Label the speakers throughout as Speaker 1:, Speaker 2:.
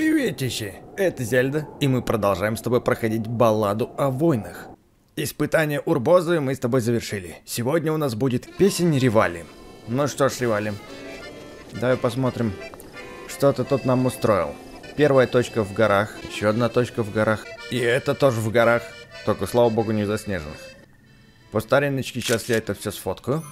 Speaker 1: Приветище! Это Зельда, и мы продолжаем с тобой проходить балладу о войнах. Испытание Урбозы мы с тобой завершили. Сегодня у нас будет песень Ревали. Ну что ж, Ревали, давай посмотрим, что ты тут нам устроил. Первая точка в горах, еще одна точка в горах, и это тоже в горах, только, слава богу, не заснеженных. По стариночке сейчас я это все сфоткаю.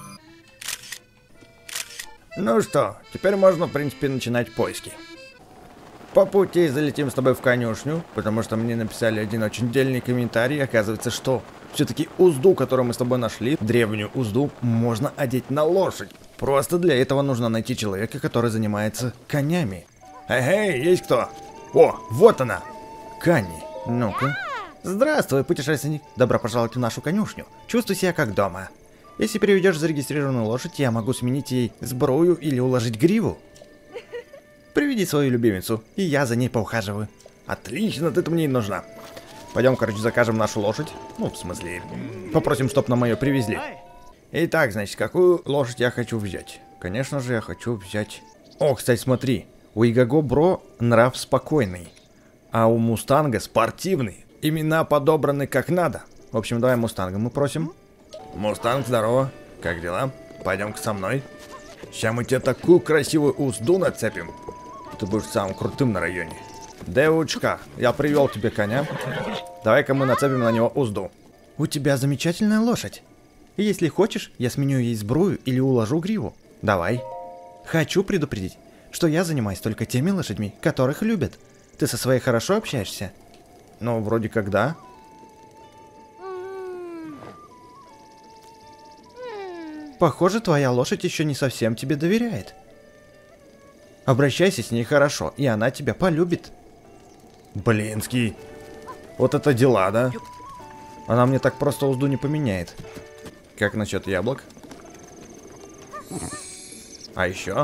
Speaker 1: Ну что, теперь можно, в принципе, начинать поиски. По пути залетим с тобой в конюшню, потому что мне написали один очень дельный комментарий. Оказывается, что все-таки узду, которую мы с тобой нашли, древнюю узду, можно одеть на лошадь. Просто для этого нужно найти человека, который занимается конями. Эй, есть кто? О, вот она! Канни, ну-ка. Здравствуй, путешественник. Добро пожаловать в нашу конюшню. Чувствуй себя как дома. Если переведешь зарегистрированную лошадь, я могу сменить ей сбрую или уложить гриву. Приведи свою любимицу, и я за ней поухаживаю. Отлично, ты-то мне и нужна. Пойдем, короче, закажем нашу лошадь. Ну, в смысле, попросим, чтоб нам ее привезли. Итак, значит, какую лошадь я хочу взять? Конечно же, я хочу взять... О, кстати, смотри. У Игаго Бро нрав спокойный, а у Мустанга спортивный. Имена подобраны как надо. В общем, давай Мустанга мы просим. Мустанг, здорово. Как дела? Пойдем-ка со мной. Сейчас мы тебе такую красивую узду нацепим. Ты будешь самым крутым на районе. Девочка, я привел тебе коня. Давай-ка мы нацепим на него узду. У тебя замечательная лошадь. Если хочешь, я сменю ей сбрую или уложу гриву. Давай. Хочу предупредить, что я занимаюсь только теми лошадьми, которых любят. Ты со своей хорошо общаешься? Ну, вроде как да. Похоже, твоя лошадь еще не совсем тебе доверяет. Обращайся с ней хорошо, и она тебя полюбит. Блинский. Вот это дела, да? Она мне так просто узду не поменяет. Как насчет яблок? А еще?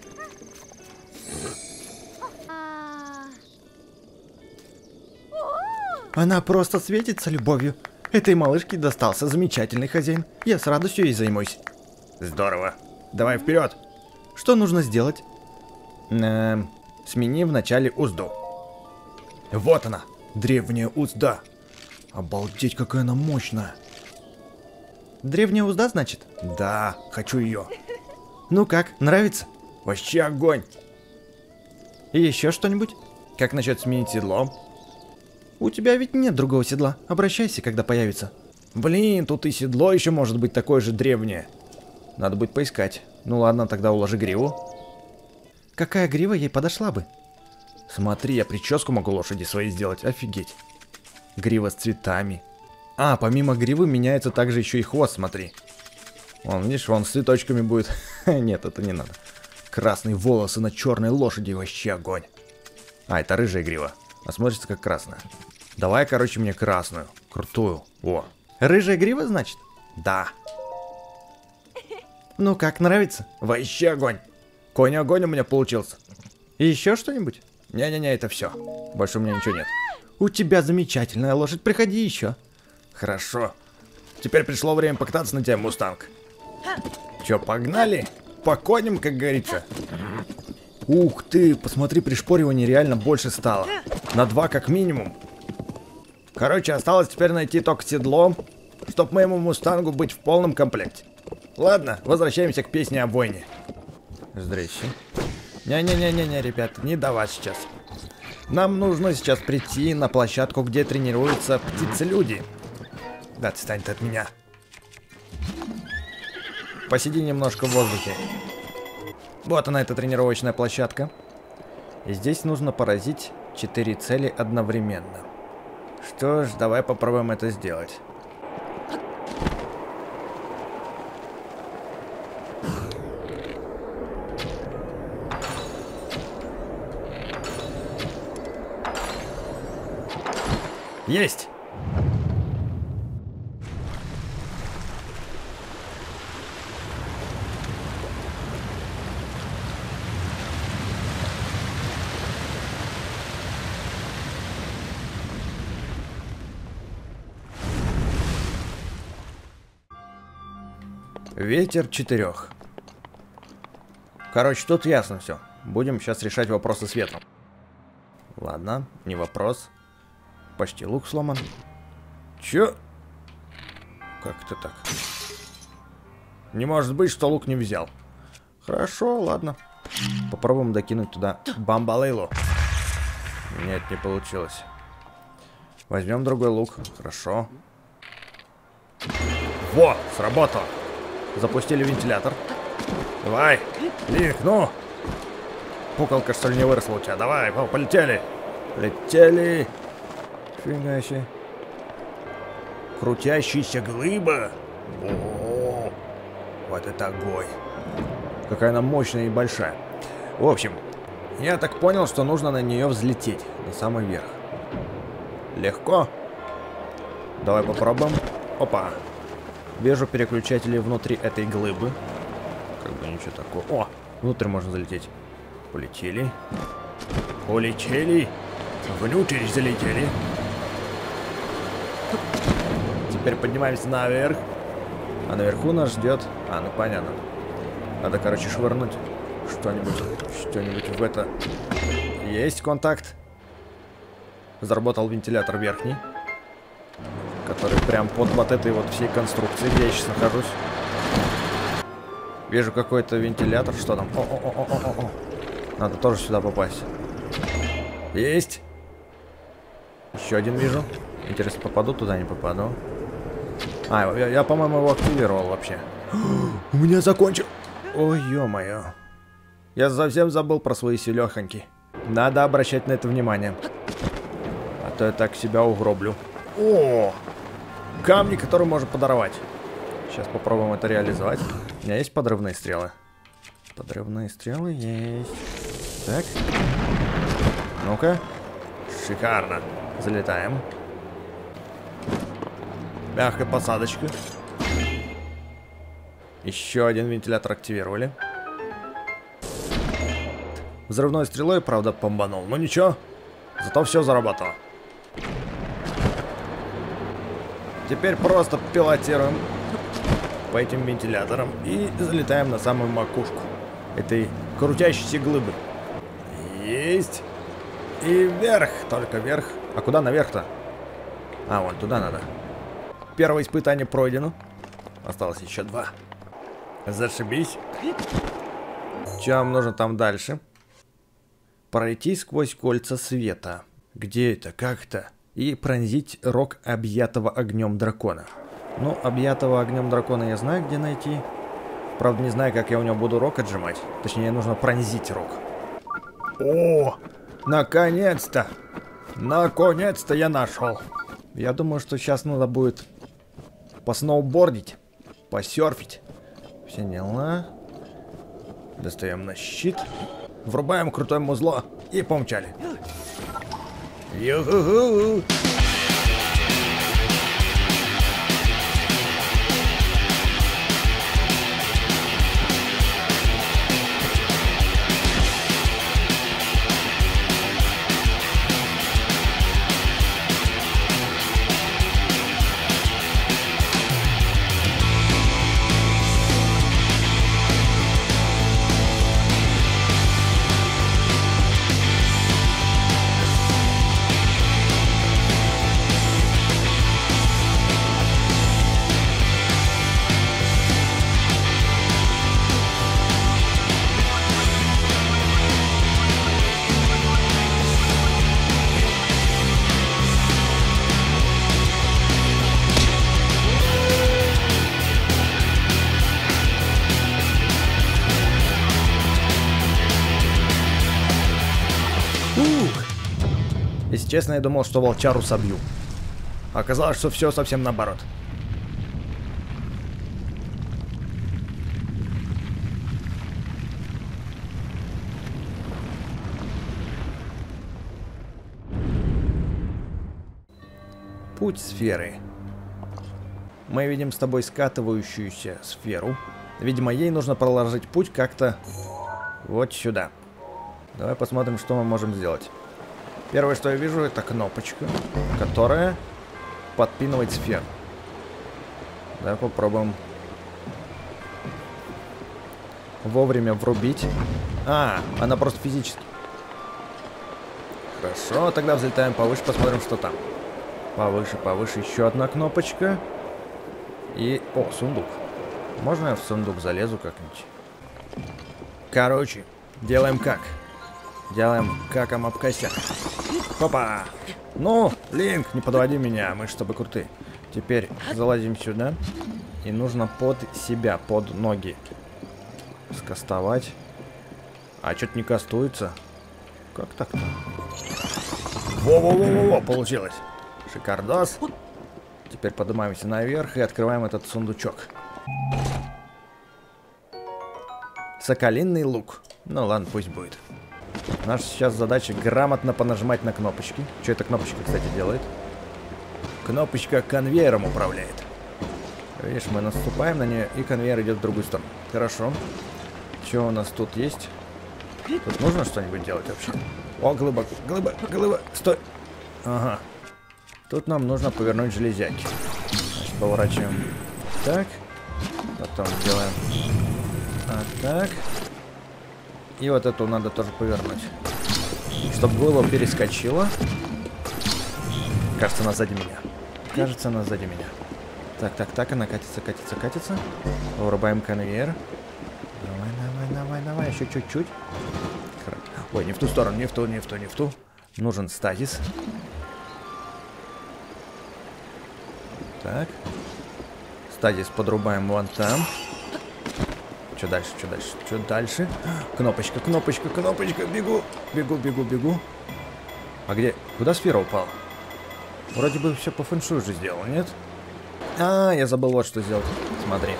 Speaker 1: Она просто светится любовью. Этой малышке достался замечательный хозяин. Я с радостью ей займусь. Здорово. Давай вперед. Что нужно сделать? Смени вначале узду. Вот она, древняя узда. Обалдеть, какая она мощная. Древняя узда, значит? Да, хочу ее. Ну как, нравится? Вообще огонь. И еще что-нибудь? Как насчет сменить седло? У тебя ведь нет другого седла. Обращайся, когда появится. Блин, тут и седло еще может быть такое же древнее. Надо будет поискать. Ну ладно, тогда уложи гриву. Какая грива ей подошла бы? Смотри, я прическу могу лошади своей сделать. Офигеть. Грива с цветами. А, помимо гривы меняется также еще и хвост, смотри. Вон, видишь, вон с цветочками будет. Нет, это не надо. Красные волосы на черной лошади, вообще огонь. А, это рыжая грива. А смотрится как красная. Давай, короче, мне красную. Крутую. О. Рыжая грива, значит? Да. Ну как, нравится? Вообще огонь. Конь-огонь у меня получился. И еще что-нибудь? Не-не-не, это все. Больше у меня ничего нет. У тебя замечательная лошадь, приходи еще. Хорошо. Теперь пришло время покататься на тебя, Мустанг. Че, погнали? По коням, как говорится. Ух ты, посмотри, пришпоривание реально больше стало. На 2 как минимум. Короче, осталось теперь найти только седло, чтобы моему Мустангу быть в полном комплекте. Ладно, возвращаемся к песне о войне. Здрасте. Не-не-не-не-не, ребята, не до вас сейчас. Нам нужно сейчас прийти на площадку, где тренируются птицы-люди. Да, отстань ты от меня. Посиди немножко в воздухе. Вот она, эта тренировочная площадка. И здесь нужно поразить 4 цели одновременно. Что ж, давай попробуем это сделать. Есть! Ветер 4. Короче, тут ясно все. Будем сейчас решать вопросы с ветром. Ладно, не вопрос. Почти лук сломан. Чё? Как это так? Не может быть, что лук не взял. Хорошо, ладно. Попробуем докинуть туда бамбалейлу. Нет, не получилось. Возьмем другой лук. Хорошо. Во, сработало. Запустили вентилятор. Давай, Линк, ну. Пукалка, что ли, не выросла у тебя. Давай, полетели. Летели. Фига себе. Крутящаяся глыба. О, вот это огонь. Какая она мощная и большая. В общем, я так понял, что нужно на нее взлететь. На самый верх. Легко. Давай попробуем. Опа. Вижу переключатели внутри этой глыбы. Как бы ничего такого. О, внутрь можно залететь. Полетели. Полетели. Внутрь залетели. Теперь поднимаемся наверх. А наверху нас ждет... А, ну понятно. Надо, короче, швырнуть что-нибудь в это. Есть контакт. Заработал вентилятор верхний, который прям под вот этой вот всей конструкцией, где я сейчас нахожусь. Вижу какой-то вентилятор. Что там? О-о-о-о-о-о. Надо тоже сюда попасть. Есть. Еще один вижу. Интересно, попаду туда, не попаду. А, я по-моему, его активировал вообще. У меня закончил. Ой, ё-моё. Я совсем забыл про свои селёхоньки. Надо обращать на это внимание. А то я так себя угроблю. О! Камни, которые можно подорвать. Сейчас попробуем это реализовать. У меня есть подрывные стрелы? Подрывные стрелы есть. Так. Ну-ка. Шикарно. Залетаем. Мягкая посадочка. Еще один вентилятор активировали. Взрывной стрелой, правда, бомбанул. Но ничего. Зато все заработало. Теперь просто пилотируем по этим вентиляторам и залетаем на самую макушку этой крутящейся глыбы. Есть. И вверх, только вверх. А куда наверх-то? А, вон туда надо. Первое испытание пройдено. Осталось еще 2. Зашибись. Что нам нужно там дальше? Пройти сквозь кольца света. Где это? Как это? И пронзить рог объятого огнем дракона. Ну, объятого огнем дракона я знаю, где найти. Правда, не знаю, как я у него буду рог отжимать. Точнее, нужно пронзить рог. О! Наконец-то! Наконец-то я нашел. Я думаю, что сейчас надо будет посноубордить, посерфить. Все дела. Достаем на щит. Врубаем крутое музло и помчали. Ю-ху-ху! Если честно, я думал, что волчару собью. Оказалось, что все совсем наоборот. Путь сферы. Мы видим с тобой скатывающуюся сферу. Видимо, ей нужно проложить путь как-то вот сюда. Давай посмотрим, что мы можем сделать. Первое, что я вижу, это кнопочка, которая подпинывает сферу. Давай попробуем вовремя врубить. А, она просто физически. Хорошо, тогда взлетаем повыше, посмотрим, что там. Повыше, повыше, еще одна кнопочка. И... О, сундук. Можно я в сундук залезу как-нибудь? Короче, делаем как? Делаем каком об косяк. Опа! Ну, Линк, не подводи меня, мы же с тобой крутые. Теперь залазим сюда. И нужно под себя, под ноги скастовать. А что-то не кастуется. Как так-то? Во-во-во-во-во, получилось. Шикардос. Теперь поднимаемся наверх и открываем этот сундучок. Соколиный лук. Ну ладно, пусть будет. Наша сейчас задача грамотно понажимать на кнопочки. Что эта кнопочка, кстати, делает? Кнопочка конвейером управляет. Видишь, мы наступаем на нее, и конвейер идет в другую сторону. Хорошо. Что у нас тут есть? Тут нужно что-нибудь делать вообще? О, глыба, глыба, глыба, стой. Ага. Тут нам нужно повернуть железяки. Значит, поворачиваем так. Потом делаем так. И вот эту надо тоже повернуть. Чтобы глыба перескочила. Кажется, она сзади меня. Кажется, она сзади меня. Так, так, так, она катится, катится, катится. Вырубаем конвейер. Давай, давай, давай, давай, еще чуть-чуть. Ой, не в ту сторону, не в ту, не в ту, не в ту. Нужен стазис. Так. Стазис подрубаем вон там. Что дальше, что дальше, что дальше? Кнопочка, кнопочка, кнопочка. Бегу, бегу, бегу, бегу. А где? Куда сфера упала? Вроде бы все по фэншую же сделал, нет? А, я забыл вот что сделать. Смотри.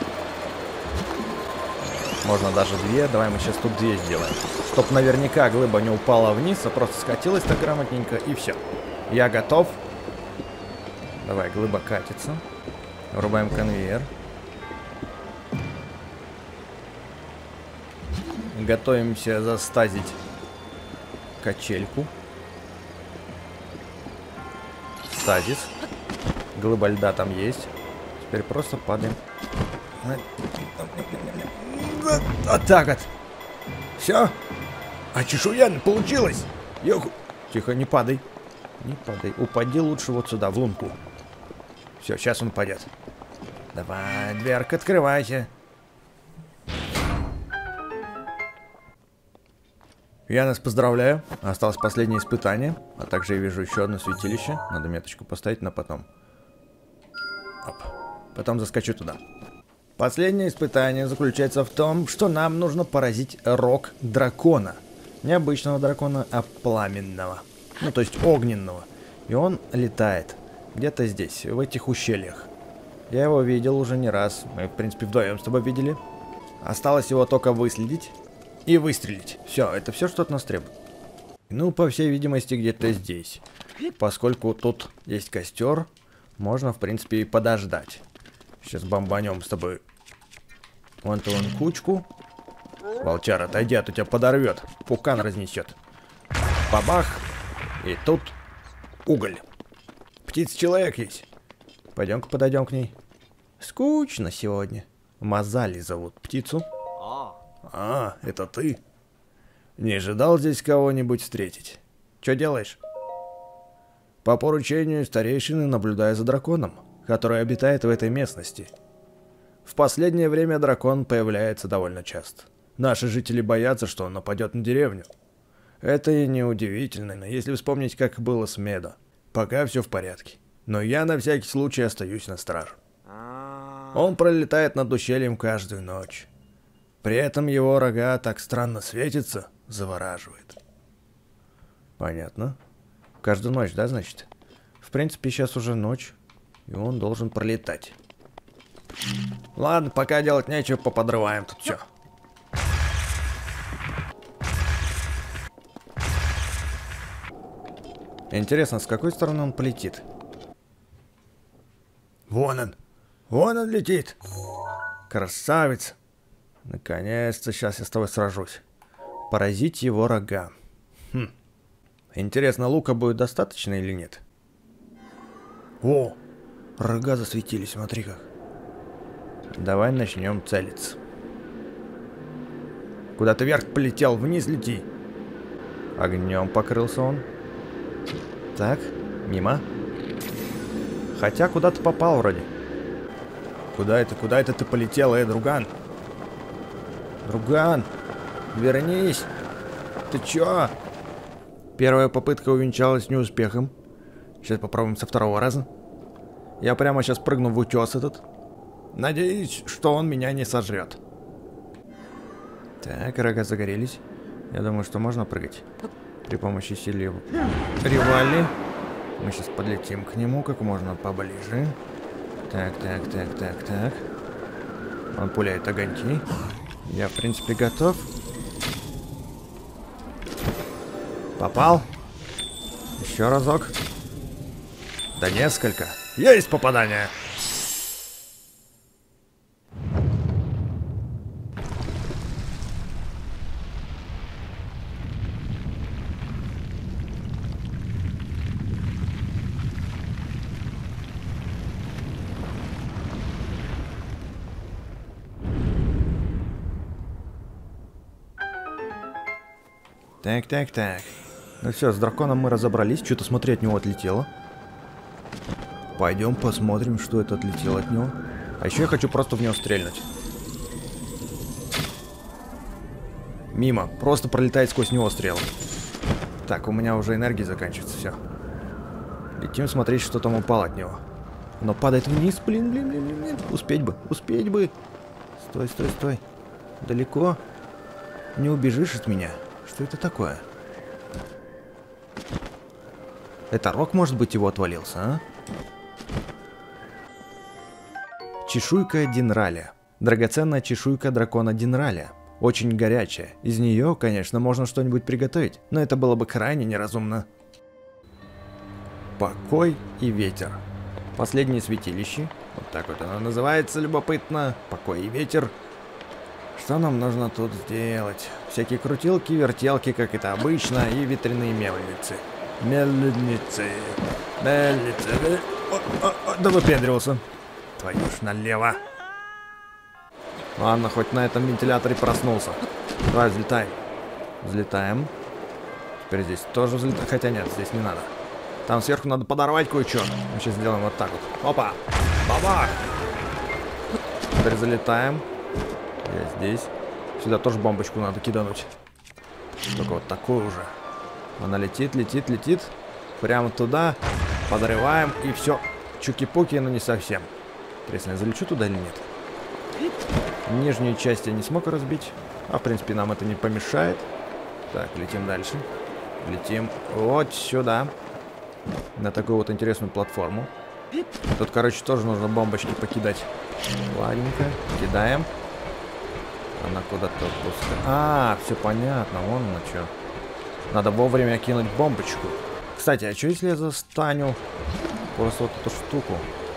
Speaker 1: Можно даже две. Давай мы сейчас тут две сделаем. Чтоб наверняка глыба не упала вниз, а просто скатилась так грамотненько, и все. Я готов. Давай, глыба катится. Врубаем конвейер. Готовимся застазить качельку. Стазис. Глыба льда там есть. Теперь просто падаем. Вот так вот. Все. А чешуя получилось. Тихо, не падай. Не падай. Упади лучше вот сюда, в лунку. Все, сейчас он падет. Давай, дверка, открывайся. Я нас поздравляю. Осталось последнее испытание. А также я вижу еще одно святилище. Надо меточку поставить на потом. Оп. Потом заскочу туда. Последнее испытание заключается в том, что нам нужно поразить рог дракона. Не обычного дракона, а пламенного. Ну, то есть огненного. И он летает. Где-то здесь, в этих ущельях. Я его видел уже не раз. Мы, в принципе, вдвоем с тобой видели. Осталось его только выследить и выстрелить. Все, это все, что от нас требует. Ну, по всей видимости, где-то здесь. Поскольку тут есть костер, можно, в принципе, и подождать. Сейчас бомбанем с тобой вон ту вон кучку. Волчар, отойди, а то тебя подорвет. Пукан разнесет. Бабах. И тут уголь. Птица-человек есть. Пойдем-ка подойдем к ней. Скучно сегодня. Мазали зовут птицу. А, это ты? Не ожидал здесь кого-нибудь встретить? Что делаешь? По поручению старейшины наблюдаю за драконом, который обитает в этой местности. В последнее время дракон появляется довольно часто. Наши жители боятся, что он нападет на деревню. Это и не удивительно, если вспомнить, как было с Медо. Пока все в порядке. Но я на всякий случай остаюсь на страже. Он пролетает над ущельем каждую ночь. При этом его рога так странно светятся, завораживает. Понятно. Каждую ночь, да, значит? В принципе, сейчас уже ночь, и он должен пролетать. Ладно, пока делать нечего, поподрываем тут все. Интересно, с какой стороны он полетит? Вон он летит. Красавец. Наконец-то, сейчас я с тобой сражусь. Поразить его рога. Интересно, лука будет достаточно или нет? О, рога засветились, смотри как. Давай начнем целиться. Куда ты вверх полетел, вниз лети. Огнем покрылся он. Так, мимо. Хотя куда-то попал вроде. Куда это ты полетел, друган? Друган, вернись. Ты чё? Первая попытка увенчалась неуспехом. Сейчас попробуем со второго раза. Я прямо сейчас прыгну в утес этот. Надеюсь, что он меня не сожрет. Так, рога загорелись. Я думаю, что можно прыгать. При помощи силы Ривали. Мы сейчас подлетим к нему как можно поближе. Так. Он пуляет огоньки. Я, в принципе, готов. Попал. Еще разок. Да несколько. Есть попадание. Так. Ну все, с драконом мы разобрались. Что-то, смотри, от него отлетело. Пойдем посмотрим, что это отлетело от него. А еще я хочу просто в него стрельнуть. Мимо. Просто пролетает сквозь него стрел. Так, у меня уже энергии заканчивается, все. Летим смотреть, что там упало от него. Оно падает вниз, блин. Успеть бы. Стой. Далеко. Не убежишь от меня. Что это такое? Это рог, может быть, его отвалился, а? Чешуйка Динраля. Драгоценная чешуйка дракона Динраля. Очень горячая. Из нее, конечно, можно что-нибудь приготовить, но это было бы крайне неразумно. Покой и ветер. Последнее святилище. Вот так вот оно называется, любопытно. Покой и ветер. Что нам нужно тут сделать? Всякие крутилки, вертелки, как это обычно, и ветряные мельницы. Мельницы. Да выпендривался. Твою ж налево. Ладно, хоть на этом вентиляторе проснулся. Давай, взлетай. Взлетаем. Теперь здесь тоже взлетаем. Хотя нет, здесь не надо. Там сверху надо подорвать кое-что. Мы сейчас сделаем вот так вот. Опа! Бабах! Теперь залетаем. Я здесь. Сюда тоже бомбочку надо кидануть. Только вот такую уже. Она летит. Прямо туда. Подрываем. И все. Чуки-пуки, но не совсем. Интересно, я залечу туда или нет? Нижнюю часть я не смог разбить. А, в принципе, нам это не помешает. Так, летим дальше. Летим вот сюда. На такую вот интересную платформу. Тут, короче, тоже нужно бомбочки покидать. Ладненько. Кидаем. Она куда-то пускает. А, все понятно. Вон на что. Надо вовремя кинуть бомбочку. Кстати, а что если я застаню просто вот эту штуку?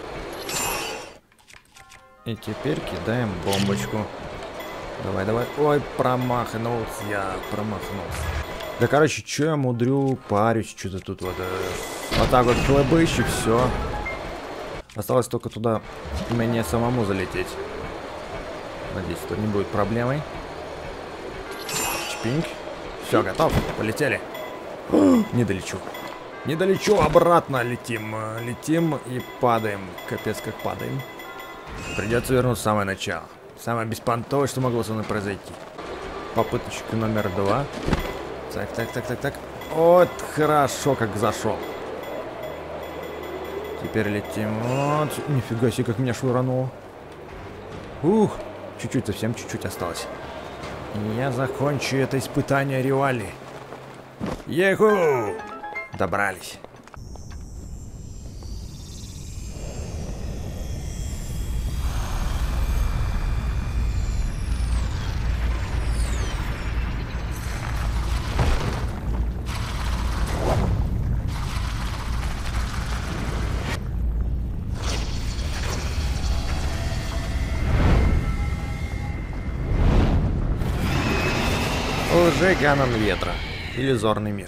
Speaker 1: И теперь кидаем бомбочку. Давай. Ой, промахнулся я. Да, короче, что я мудрю, парюсь, что-то тут вот так вот хлобыщу, все. Осталось только туда мне самому залететь. Надеюсь, это не будет проблемой. Чпинг. Все, готов. Полетели. Не долечу, обратно летим. Летим и падаем. Капец, как падаем. Придется вернуть в самое начало. Самое беспонтовое, что могло со мной произойти. Попыточка номер 2. Так. Вот хорошо, как зашел. Теперь летим. Вот. Нифига себе, как меня швырнуло. Ух. Чуть-чуть, совсем чуть-чуть осталось. И я закончу это испытание Ривали. Еху! Добрались. Лже-Ганон ветра. Иллюзорный мир.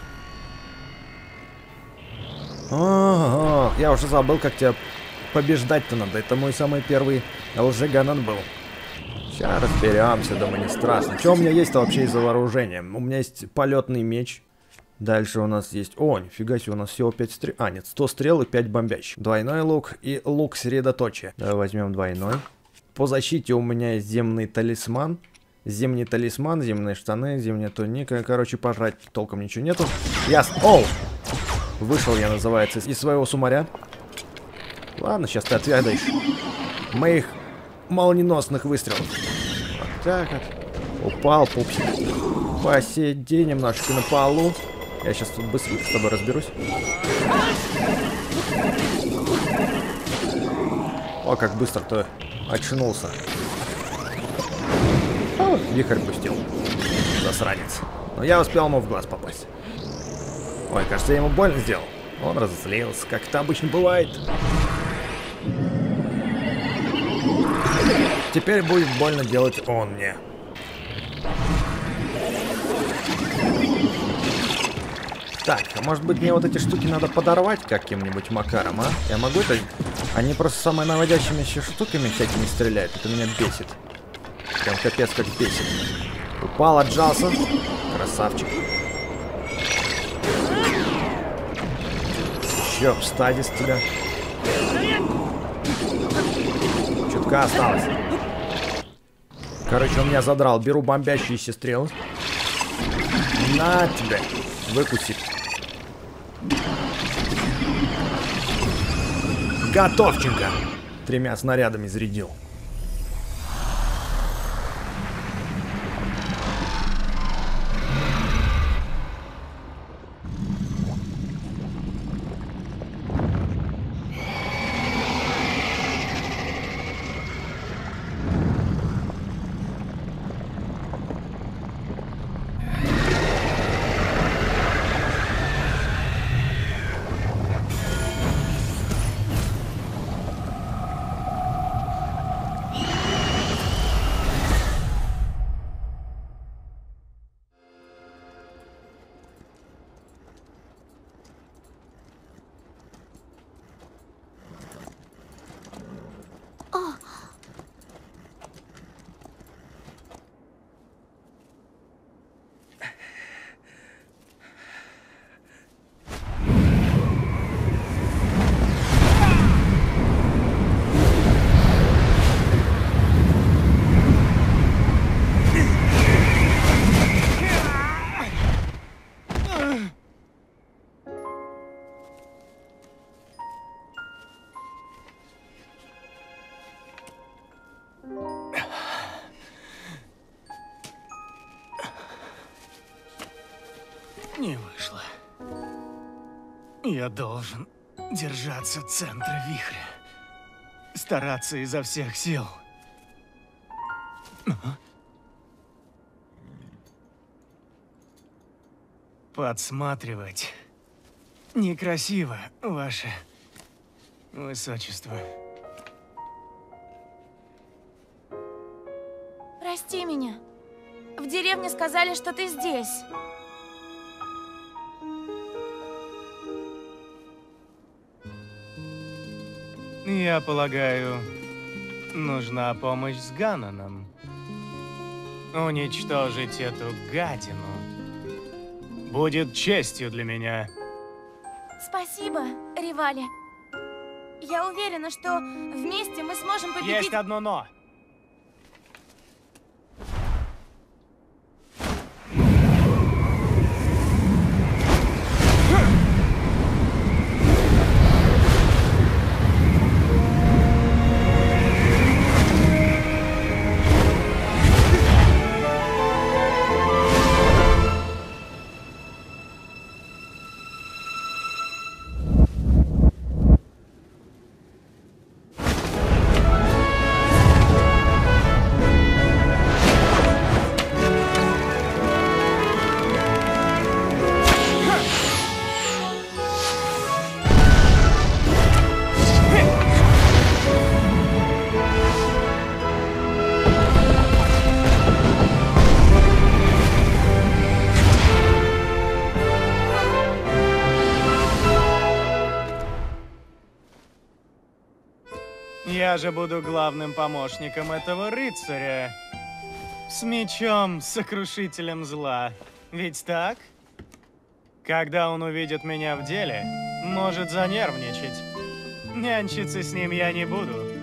Speaker 1: О, я уже забыл, как тебя побеждать-то надо. Это мой самый первый Лже-Ганон был. Сейчас разберемся, думаю, не страшно. Что у меня есть-то вообще из-за вооружения? У меня есть полетный меч. Дальше у нас есть... О, нифига себе, у нас всего 5 стрел. А, нет, 100 стрел и 5 бомбящих. Двойной лук и лук средоточия. Давай возьмем двойной. По защите у меня есть земный талисман. Зимний талисман, зимние штаны, зимняя туника. Короче, пожрать толком ничего нету. Ясно. Оу! Вышел я, называется, из своего сумаря. Ладно, сейчас ты отведаешь моих молниеносных выстрелов. Вот так вот. Упал, пупсик. Посиди немножечко на полу. Я сейчас тут быстренько с тобой разберусь. О, как быстро-то очнулся. О, вихрь пустил. Засранец. Но я успел ему в глаз попасть. Ой, кажется, я ему больно сделал. Он разозлился, как это обычно бывает. Теперь будет больно делать он мне. Так, а может быть мне вот эти штуки надо подорвать каким-нибудь макаром, а? Я могу это... Они просто самые наводящимися штуками всякими стреляют. Это меня бесит. Прям капец как бесит. Упал, отжался. Красавчик. Еще стадис тебя. Чутка осталось. Короче, он меня задрал. Беру бомбящиеся стрелы. На тебя. Выкусит. Готовченко. 3 снарядами зарядил.
Speaker 2: Не вышло. Я должен держаться центра вихря. Стараться изо всех сил. Подсматривать. Некрасиво, ваше высочество.
Speaker 3: Прости меня. В деревне сказали, что ты здесь.
Speaker 2: Я полагаю, нужна помощь с Ганоном. Уничтожить эту гадину будет честью для меня.
Speaker 3: Спасибо, Ривали. Я уверена, что вместе мы сможем победить...
Speaker 2: Есть одно но. Я же буду главным помощником этого рыцаря. С мечом, сокрушителем зла. Ведь так? Когда он увидит меня в деле, может занервничать. Нянчиться с ним я не буду.